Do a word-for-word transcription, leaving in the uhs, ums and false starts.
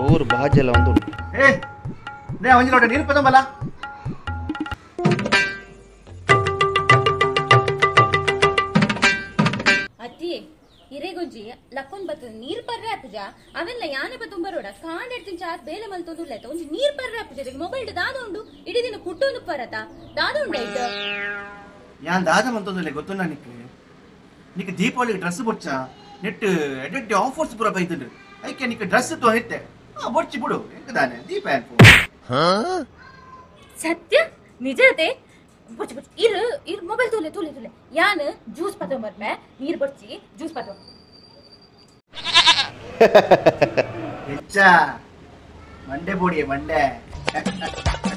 ಚೂರು ಬಾಜೆಲ್ಲ ಒಂದು ಏ ನೇ ಒಂಜಿ ಲೋಟ ನೀರು ಪದಂಬಲ್ಲ ಅತ್ತಿ ಇರೆಗೊಂಜಿ ಲಕ್ಕೊಂಡ್ ಬತ್ತದ ನೀರ್ ಪರ್ರೆ ಆಪುಜ ಅವೆಲ್ಲ ಯಾನೆ ಬತ್ತುಂಬರೋಡ ಕಾಂಡೆಡ್ತಿನ ಚಾಸ್ ಬೇಲೆ ಮಲ್ತೊಂದುರ್ಲೆತ ಒಂಜಿ ನೀರ್ ಪರ್ರೆ ಆಪುಜ ಮೊಬೈಲ್ ದಾದ ಉಂಡು ಇಡೀ ದಿನ ಕುಟ್ಟೊಂದು ಪರತ ದಾದ ಉಂಡಾಯ್ತು ಯಾನ್ ದಾದ ಮಂತೊಂದುಲ್ಲೆ ಗೊತ್ತುಂಡ ನಿಕ್ಕು ನಿಕ್ಕು ದೀಪಾವಳಿಗೆ ಡ್ರೆಸ್ ಬೊಚ್ಚ ನೆಟ್ ಎಡೆಡ್ ಆಫರ್ಸ್ ಪೂರ ಬೈತುಂಡು ಐಕೆ ನಿಕ್ಕು ಡ್ರೆಸ್ ತೋ ನಿತ್ತೆ ಆ ಬೊಚ್ಚಿ ಬಿಡು ಎಂಕದಾನೆ ದೀಪ ಅನ್ಪು ಸತ್ಯ ನಿಜತೆ ಬುಚ್ಚ ಬುಚ್ಚ ಇರು ಇರು ಮೊಬೈಲ್ ತೂಲೆ ತೂಲೆ ತೂಲೆ ಯಾನ್ ಜ್ಯೂಸ್ ಪತ್ತೊ ಬರ್ಮೆ ನೀರ್ ಬೊಚ್ಚಿ ಜ್ಯೂಸ್ ಪತ್ತೊ ಹೆಚ್ಚ ಮಂಡೆ ಬೋಡಿ ಮಂಡೆ